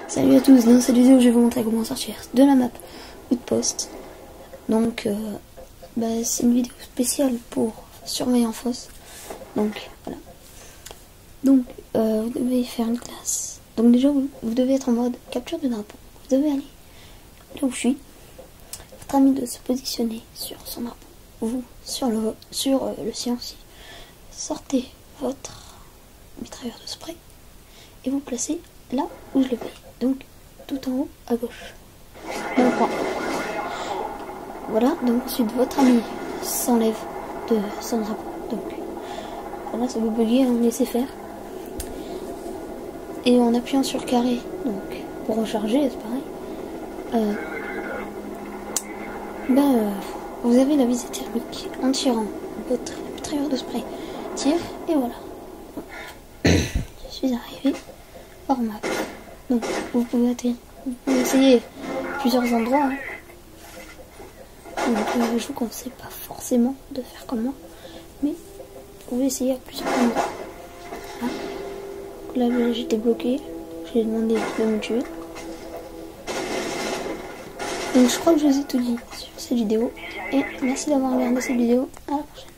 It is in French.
Salut à tous, dans cette vidéo je vais vous montrer comment sortir de la map Outpost. Donc c'est une vidéo spéciale pour surveillant fosse. Donc voilà. Donc vous devez faire une classe. Donc déjà vous devez être en mode capture de drapeau. Vous devez aller là où je suis. Votre ami doit se positionner sur son drapeau. Vous sur le sien aussi. Sortez votre mitrailleur de spray et vous placez là où je le fais. Donc tout en haut à gauche. Dans le coin. Voilà, donc ensuite votre ami s'enlève de son drapeau. Donc voilà, ça peut bugger, on laissez faire. Et en appuyant sur carré, donc pour recharger, c'est pareil. Vous avez la visée thermique en tirant votre mitrailleur de spray. Tire et voilà. Je suis arrivé hors map. Donc vous pouvez essayer plusieurs endroits. Donc je vous conseille pas forcément de faire comme moi, mais vous pouvez essayer à plusieurs endroits. Là j'étais bloqué, j'ai demandé de me tuer. Donc je crois que je vous ai tout dit sur cette vidéo. Et merci d'avoir regardé cette vidéo. À la prochaine.